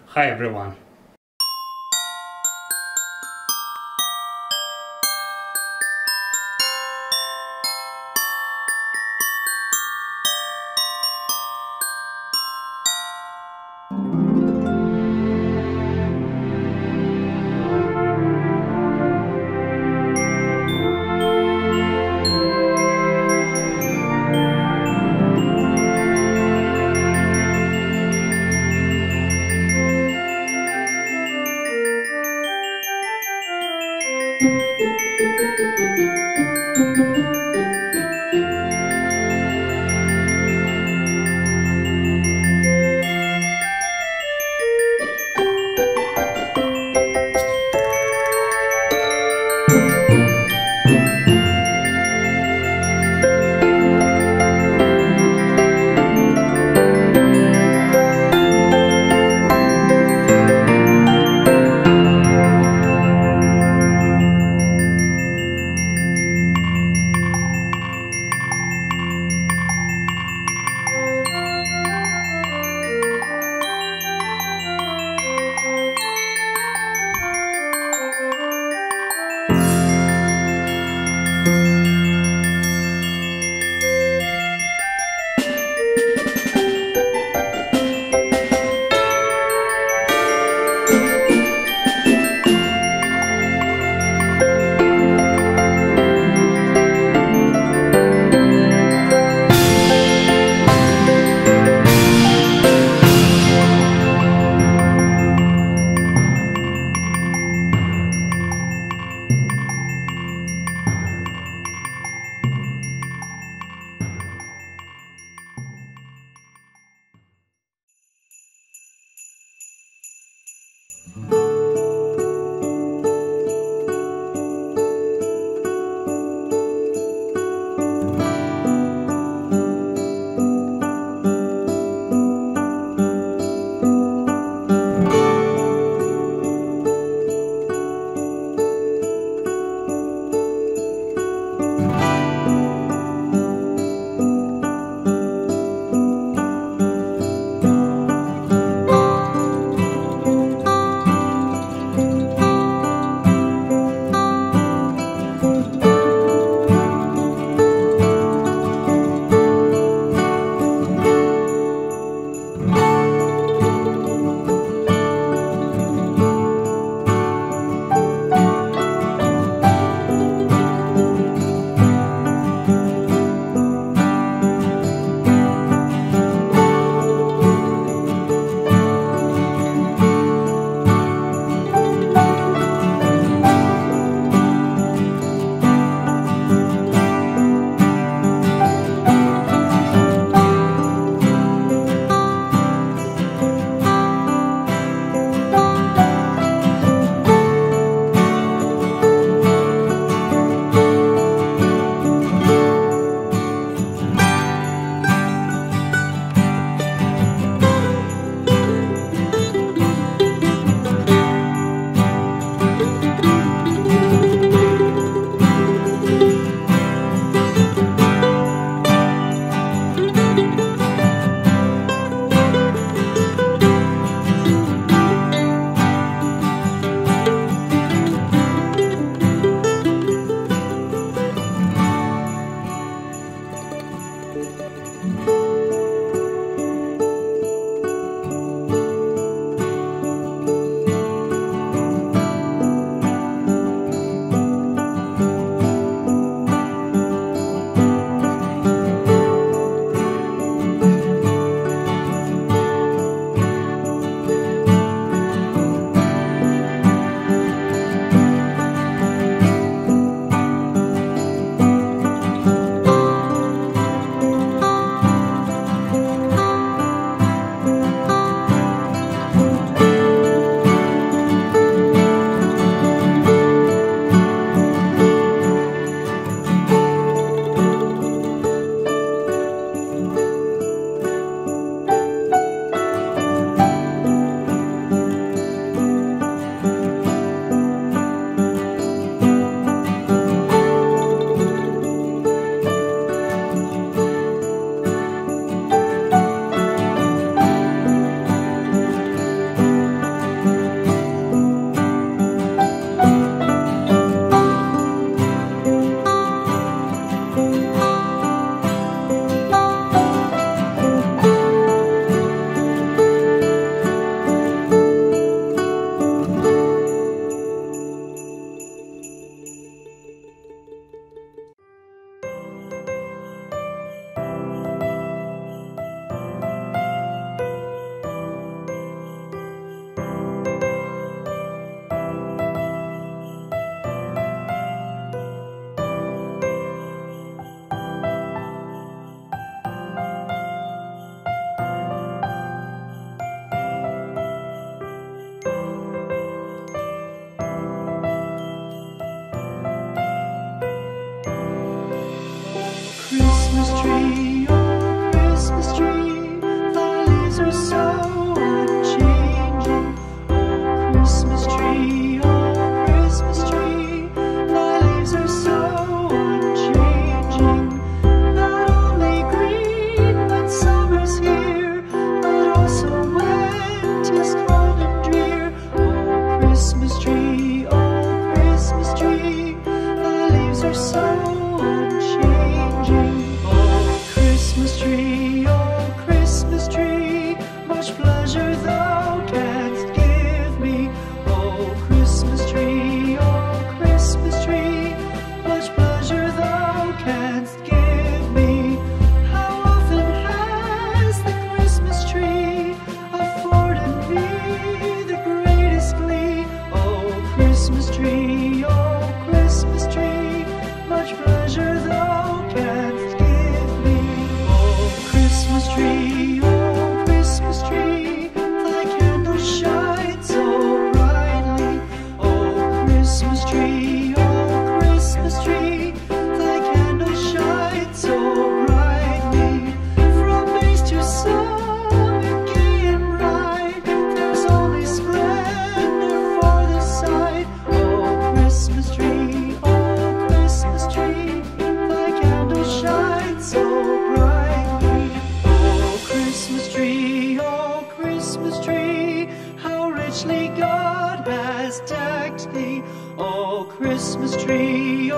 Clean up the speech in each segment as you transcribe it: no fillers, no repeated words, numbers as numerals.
Hi everyone. much pleasure thou canst give me. Oh Christmas tree, much pleasure thou canst give me. How often has the Christmas tree afforded me the greatest glee. Oh Christmas tree, much pleasure thou canst give me. Oh Christmas tree, thy candles shine so brightly. Oh Christmas tree, thy candles shine so brightly. From base to summit, gay and bright, there's only splendor for the sight. Oh Christmas tree, thy candles shine so brightly. Oh Christmas tree, how richly God has decked thee. Oh Christmas tree,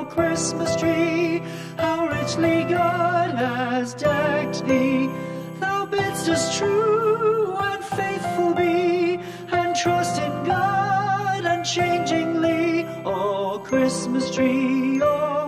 how richly God has decked thee. Thou bidst us true and faithful be, and trust in God unchangingly. Oh Christmas tree,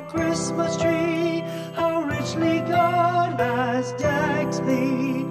how richly God has decked thee.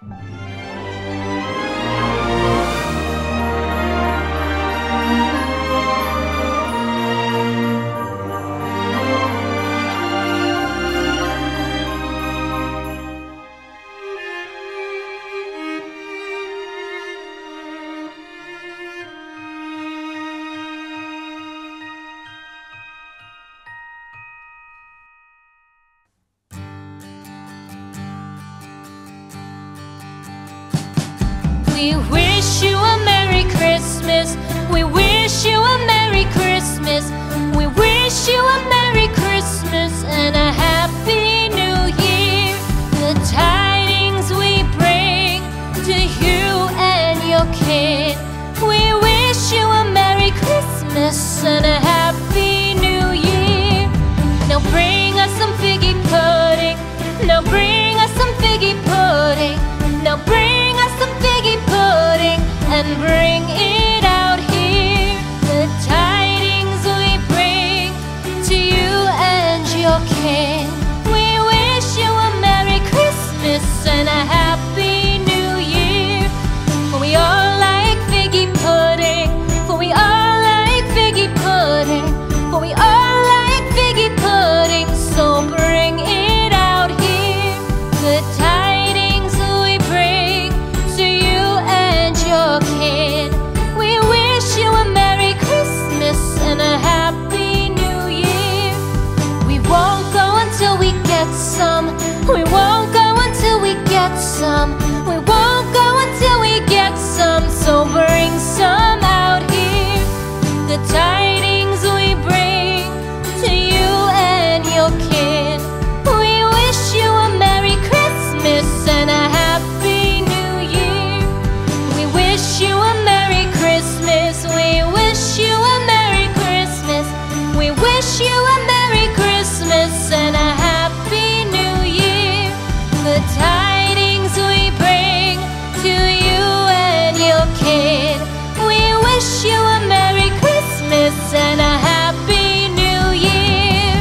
We wish you a Merry Christmas. We wish you a Merry Christmas. We wish you a Merry Christmas and a Happy New Year. The tidings we bring to you and your kid. We wish you a Merry Christmas and a Happy New Year. Now bring us some figgy pudding. Now bring us some figgy pudding. Now bring us some figgy pudding and bring it out here. The tidings we bring to you and your kin. We wish you a Merry Christmas and a Happy New Year. For we all like figgy pudding. For we all like figgy pudding. For we all like figgy pudding. So bring it out here. The tidings we bring to you and your kid. We wish you a Merry Christmas and a Happy New Year. We won't go until we get some. We won't go until we get some. We won't go until we get some. So bring some out here. The tidings we bring to you and your kid. We wish you a Merry Christmas and a Happy New Year. We wish you a Merry Christmas. We wish you a Merry Christmas. We wish you a Merry Christmas and a Happy New Year. The tidings we bring to you and your kid. We wish you a Merry Christmas and a Happy New Year.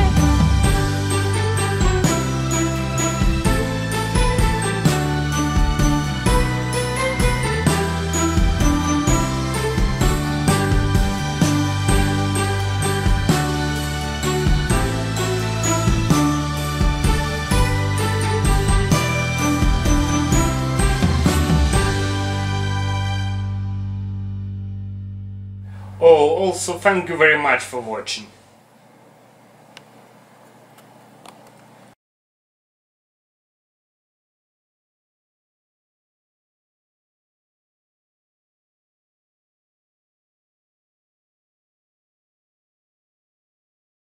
Oh, also thank you very much for watching.